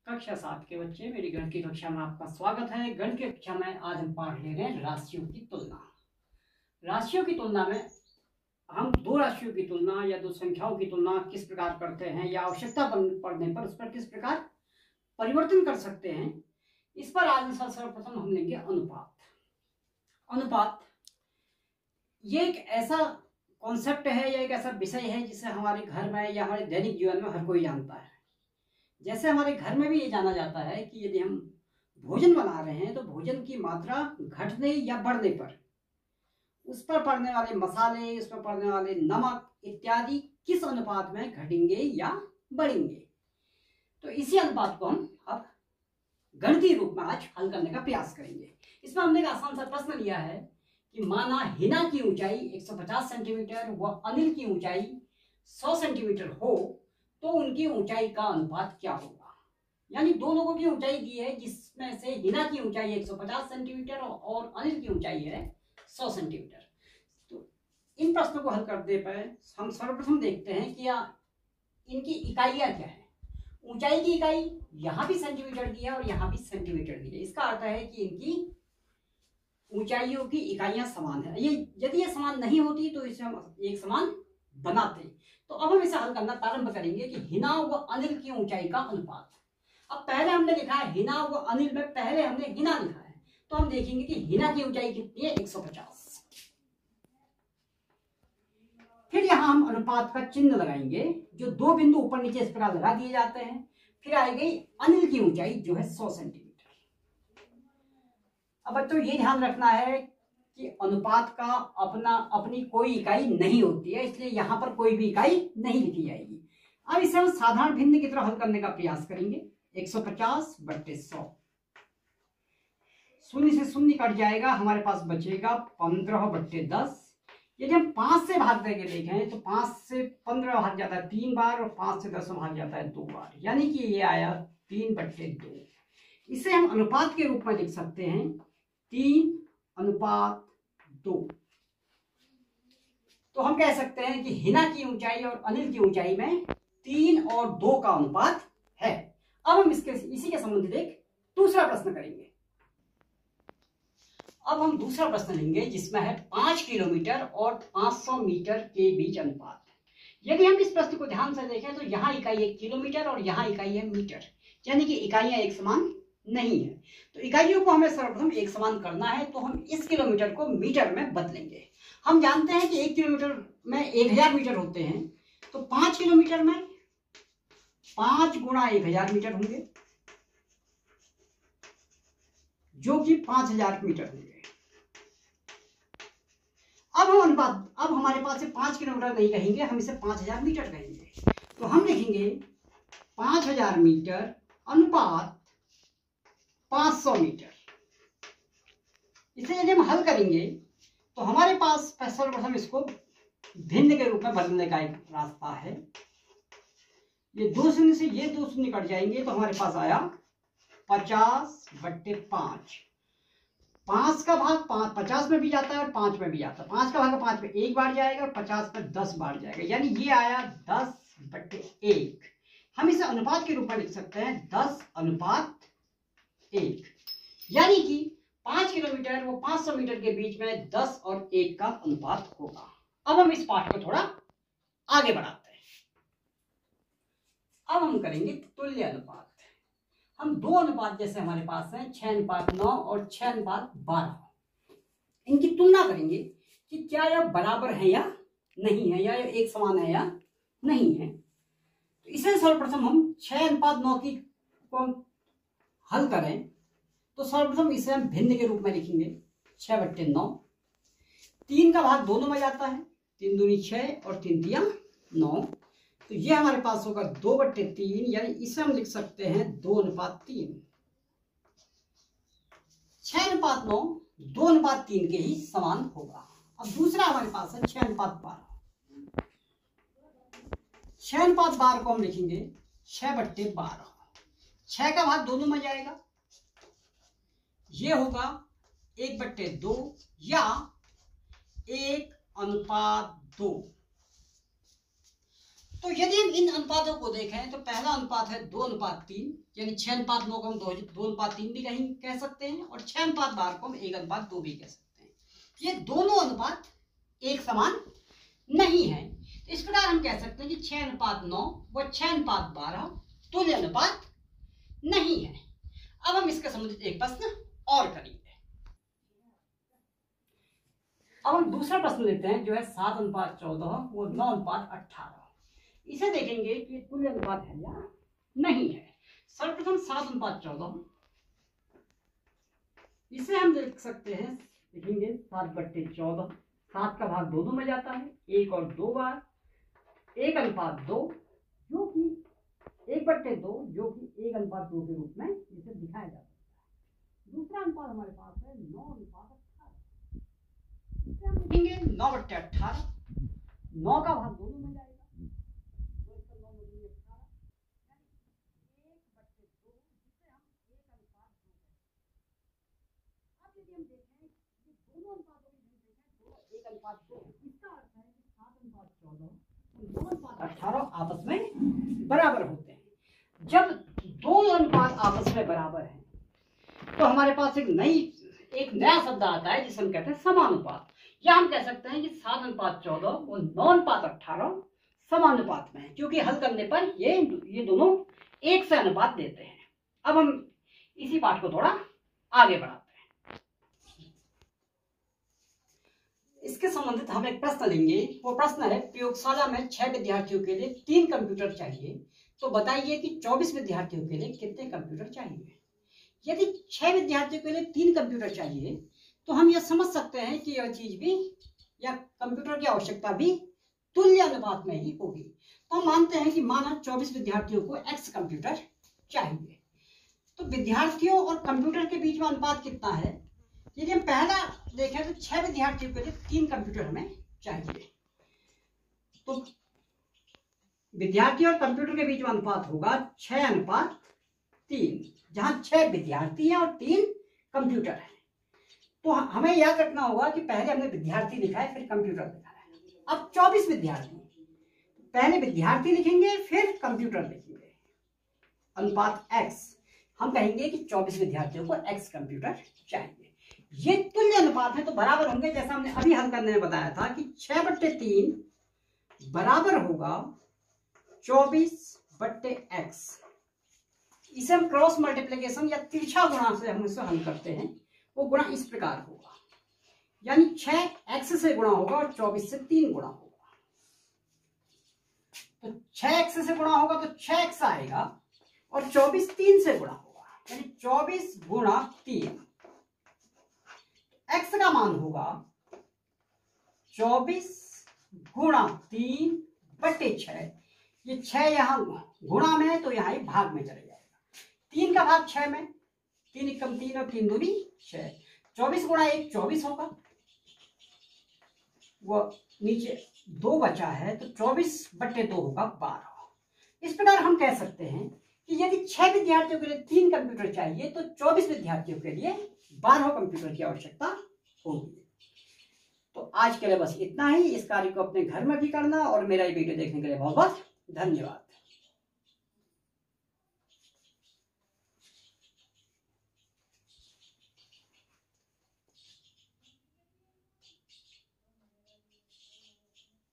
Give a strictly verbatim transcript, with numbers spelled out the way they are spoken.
कक्षा सात के बच्चे, मेरी गणित की कक्षा में आपका स्वागत है। गणित की कक्षा में आज हम पाठ ले रहे हैं राशियों की तुलना। राशियों की तुलना में हम दो राशियों की तुलना या दो संख्याओं की तुलना किस प्रकार करते हैं या आवश्यकता पड़ने पर उस पर किस प्रकार परिवर्तन कर सकते हैं, इस पर आज सर्वप्रथम हम लेंगे अनुपात। अनुपात ये एक ऐसा कॉन्सेप्ट है या एक ऐसा विषय है जिसे हमारे घर में या हमारे दैनिक जीवन में हर कोई जानता है। जैसे हमारे घर में भी ये जाना जाता है कि यदि हम भोजन बना रहे हैं तो भोजन की मात्रा घटने या बढ़ने पर उस पर पड़ने वाले मसाले, उस पर पड़ने वाले नमक इत्यादि किस अनुपात में घटेंगे या बढ़ेंगे। तो इसी अनुपात को हम अब गणितीय रूप में आज हल करने का प्रयास करेंगे। इसमें हमने एक आसान सा प्रश्न लिया है कि माना हिना की ऊंचाई एक सौ पचास सेंटीमीटर व अनिल की ऊंचाई सौ सेंटीमीटर हो तो उनकी ऊंचाई का अनुपात क्या होगा। यानी दो लोगों की ऊंचाई दी है जिसमें से हिना की ऊंचाई एक सौ पचास सेंटीमीटर और अनिल की ऊंचाई है सौ सेंटीमीटर। तो इन प्रश्नों को हल करने पर हम सर्वप्रथम देखते हैं कि इनकी इकाइयां क्या है। ऊंचाई की इकाई यहां भी सेंटीमीटर दी है और यहां भी सेंटीमीटर दी है। इसका अर्थ है कि इनकी ऊंचाइयों की इकाइयां समान है। ये यदि ये समान नहीं होती तो इसे हम एक समान बनाते। तो अब हम इसे हल करना प्रारंभ करेंगे कि हिना व अनिल की ऊंचाई का अनुपात। अब पहले हमने लिखा है हिना व अनिल में पहले हमने हिना लिखा है, तो हम देखेंगे कि हिना की ऊंचाई कितनी है, एक सौ पचास। फिर यहां हम अनुपात का चिन्ह लगाएंगे, जो दो बिंदु ऊपर नीचे इस प्रकार लगा दिए जाते हैं। फिर आएगी अनिल की ऊंचाई जो है सौ सेंटीमीटर। अब बच्चों ये ध्यान रखना है कि अनुपात का अपना अपनी कोई इकाई नहीं होती है, इसलिए यहां पर कोई भी इकाई नहीं लिखी जाएगी। अब इसे हम साधारण भिन्न की तरह हल करने का प्रयास करेंगे। एक सौ पचास बट्टे सौ, शून्य से शून्य कट जाएगा, हमारे पास बचेगा पंद्रह बट्टे दस। यदि हम पांच से भाग करके देखें तो पांच से पंद्रह भाग जाता है तीन बार और पांच से दस भाग जाता है दो बार, यानी कि ये आया तीन बट्टे दो। इसे हम अनुपात के रूप में लिख सकते हैं तीन अनुपात दो। तो हम कह सकते हैं कि हिना की ऊंचाई और अनिल की ऊंचाई में तीन और दो का अनुपात है। अब हम इसके इसी के संबंधित एक दूसरा प्रश्न करेंगे। अब हम दूसरा प्रश्न लेंगे जिसमें है पांच किलोमीटर और पांच सौ मीटर के बीच अनुपात। यदि हम इस प्रश्न को ध्यान से देखें तो यहाँ इकाई है किलोमीटर और यहाँ इकाई है मीटर, यानी कि इकाइयां एक समान नहीं है। तो इकाइयों को हमें सर्वप्रथम एक समान करना है, तो हम इस किलोमीटर को मीटर में बदलेंगे। हम जानते हैं कि एक किलोमीटर में एक हजार मीटर होते हैं, तो पांच किलोमीटर में पांच गुणा एक हजार मीटर होंगे, जो कि पांच हजार मीटर होंगे। अब हम अनुपात अब हमारे पास से पांच किलोमीटर नहीं कहेंगे, हम इसे पांच हजार मीटर कहेंगे। तो हम लिखेंगे पांच हजार मीटर अनुपात पांच सौ मीटर। इसे यदि हम हल करेंगे तो हमारे पास सर्वप्रथम इसको भिन्न के रूप में बदलने का एक रास्ता है। ये दो शून्य से ये दो शून्य कट जाएंगे, तो हमारे पास आया पचास बट्टे पांच। पांच का भाग पांच पचास में भी जाता है और पांच में भी जाता है। पांच का भाग पांच में एक बार जाएगा और पचास में दस बार जाएगा, यानी ये आया दस बट्टे एक। हम इसे अनुपात के रूप में लिख सकते हैं दस अनुपात एक, यानी कि पांच किलोमीटर वो पांच सौ मीटर के बीच में दस और एक का अनुपात होगा। अब हम इस पाठ को थोड़ा आगे बढ़ाते हैं। अब हम करेंगे तुल्य अनुपात। हम दो अनुपात जैसे हमारे पास हैं छह अनुपात नौ और छह अनुपात बारह, इनकी तुलना करेंगे कि क्या यह बराबर है या नहीं है, या यह एक समान है या नहीं है। तो इसे सर्वप्रथम हम छह अनुपात नौ की को हल करें तो सर्वप्रथम इसे हम भिन्न के रूप में लिखेंगे छह बट्टे नौ। तीन का भाग दोनों में जाता है, तीन दूनी छह और तीन दिया नौ, तो ये हमारे पास होगा दो बट्टे तीन, यानी इसे हम लिख सकते हैं दो अनुपात तीन। छह अनुपात नौ दो अनुपात तीन के ही समान होगा। अब दूसरा हमारे पास है छह अनुपात बारह। छह अनुपात बारह को हम लिखेंगे छह बट्टे बारह। छह का भाग दोनों में जाएगा, ये होगा एक बट्टे दो या एक अनुपात दो। तो यदि हम इन अनुपातों को देखें तो पहला अनुपात है दो अनुपात तीन, यानी छह अनुपात नौ को हम दो दो अनुपात तीन भी कहीं कह सकते हैं, और छह अनुपात बारह को हम एक अनुपात दो भी कह सकते हैं। ये दोनों अनुपात एक समान नहीं है। तो इस प्रकार हम कह सकते हैं कि छह अनुपात नौ व छह अनुपात बारह तुल्य अनुपात नहीं है। अब हम इसके संबंधित एक प्रश्न और करेंगे। अब हम दूसरा प्रश्न लेते हैं जो है सात अनुपात चौदह वो नौ अनुपात अठारह। इसे देखेंगे कि तुल्य अनुपात है या नहीं है। सर्वप्रथम सात अनुपात चौदह, इसे हम देख सकते हैं, देखेंगे सात बट्टे चौदह, सात का भाग दोनों में जाता है, एक और दो बार, एक अनुपात दो जो कि एक बट्टे दो जो कि एक अनुपात दो के रूप में इसे दिखाया जा सकता है। दूसरा अनुपात हमारे पास है नौ अनुपात अठारह, इसे हम देखेंगे नौ बट्टे अठारह, नौ का भाग दोनों में जाएगा, अठारह आपस में बराबर होते हैं। जब दो अनुपात आपस में बराबर हैं तो हमारे पास एक नई एक नया शब्द आता है जिसे हम कहते हैं समानुपात। या हम कह सकते हैं कि सात अनुपात चौदह और नौ अनुपात अठारह समानुपात में है, क्योंकि हल करने पर ये ये दोनों एक से अनुपात देते हैं। अब हम इसी पाठ को थोड़ा आगे बढ़ाते हैं। इसके संबंधित हम एक प्रश्न लेंगे। वो प्रश्न है, प्रयोगशाला में छह विद्यार्थियों के लिए तीन कंप्यूटर चाहिए, तो बताइए कि चौबीस विद्यार्थियों के लिए कितने कंप्यूटर चाहिए। यदि छह विद्यार्थियों के लिए तीन कंप्यूटर चाहिए तो हम यह समझ सकते हैं कि यह चीज भी या कंप्यूटर की आवश्यकता भी तुल्य अनुपात में ही होगी। तो हम मानते हैं कि माना चौबीस विद्यार्थियों को एक्स कंप्यूटर चाहिए, तो विद्यार्थियों और कंप्यूटर के बीच में अनुपात कितना है। यदि हम पहला देखें तो छह विद्यार्थियों के लिए तीन कंप्यूटर हमें चाहिए, तो विद्यार्थी और कंप्यूटर के बीच में अनुपात होगा छह अनुपात तीन, जहां छह विद्यार्थी हैं और तीन कंप्यूटर हैं। तो हमें याद रखना होगा कि पहले हमने विद्यार्थी लिखा है फिर कंप्यूटर लिखा है। अब चौबीस विद्यार्थी, पहले विद्यार्थी लिखेंगे फिर कंप्यूटर लिखेंगे, अनुपात एक्स। हम कहेंगे कि चौबीस विद्यार्थियों को एक्स कंप्यूटर चाहिए। ये तुल्य अनुपात है तो बराबर होंगे, जैसा हमने अभी हल करने में बताया था कि छह बट्टे तीन बराबर होगा चौबीस बट्टे एक्स। इसे हम क्रॉस मल्टीप्लिकेशन या तिरछा गुणा से हम इसे हल करते हैं। वो गुणा इस प्रकार होगा, यानी छह एक्स से गुणा होगा और चौबीस से तीन गुणा होगा। तो छह एक्स से गुणा होगा तो छह एक्स आएगा और चौबीस तीन से गुणा होगा, यानी चौबीस गुणा तीन। एक्स का मान होगा चौबीस गुणा तीन बटे छह। ये छह यहां गुणा में है तो यहां भाग में चले जाएगा। तीन का भाग छह में, तीन एकम तीन और तीन दूनी छह। चौबीस गुणा एक चौबीस होगा, वो नीचे दो बचा है तो चौबीस बट्टे दो होगा बारह। इस प्रकार हम कह सकते हैं कि यदि छह विद्यार्थियों के लिए तीन कंप्यूटर चाहिए तो चौबीस विद्यार्थियों के लिए बारह कंप्यूटर की आवश्यकता होगी। तो आज के लिए बस इतना ही। इस कार्य को अपने घर में भी करना और मेरा ये वीडियो देखने के लिए बहुत बहुत धन्यवाद।